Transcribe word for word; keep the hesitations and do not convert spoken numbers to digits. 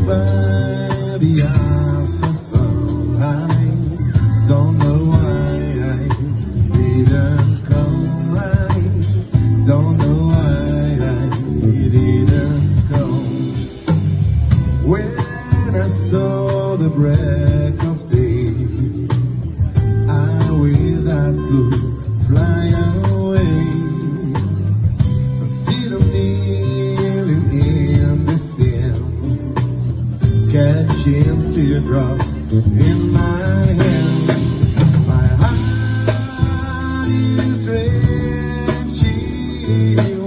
by the hours of fun. I don't know why I didn't come. I don't know why I didn't come. When I saw the break of day, I wish I could fly away. See them kneeling in the sand, catching teardrops in my hand. My heart is drenching